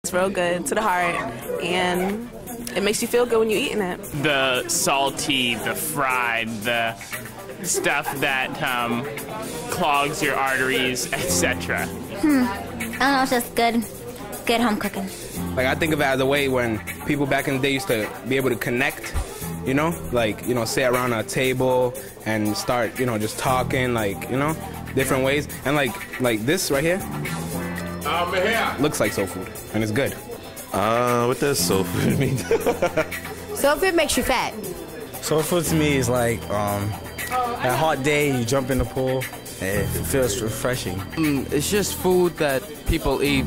It's real good to the heart, and it makes you feel good when you're eating it. The salty, the fried, the stuff that clogs your arteries, etc. I don't know, it's just good home cooking. Like, I think of it as a way when people back in the day used to be able to connect, you know? Like, you know, sit around a table and start, you know, just talking, like, you know, different ways. And like this right here looks like soul food, and it's good. What does soul food mean? Soul food makes you fat. Soul food to me is like a hot day, you jump in the pool, and it feels refreshing. It's just food that people eat.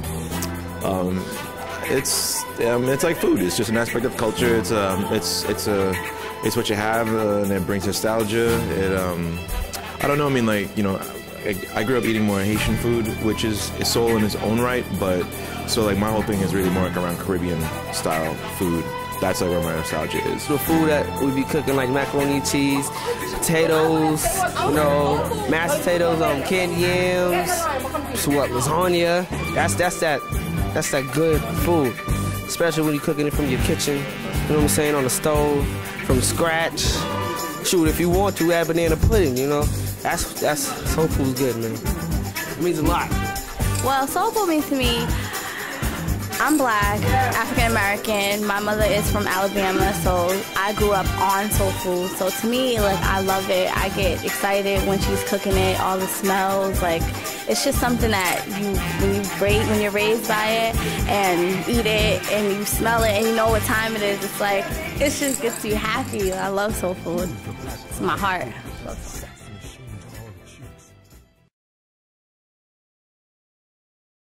It's like food. It's just an aspect of culture. It's what you have, and it brings nostalgia. I don't know. I mean, like, you know, I grew up eating more Haitian food, which is soul in its own right. But so like my whole thing is really more like around Caribbean style food. That's like where my nostalgia is. The food that we be cooking, like macaroni and cheese, potatoes, you know, mashed potatoes, candy yams, lasagna. That's that good food, especially when you're cooking it from your kitchen. You know what I'm saying, on the stove, from scratch. Shoot, if you want to add banana pudding, you know, that's soul food's good, man. It means a lot. Well, soul food means to me, I'm black, African American. My mother is from Alabama, so I grew up on soul food. So to me, like, I love it. I get excited when she's cooking it, all the smells. Like, it's just something that when you're raised by it and eat it and you smell it and you know what time it is, it's like, it just gets you happy. I love soul food. It's my heart.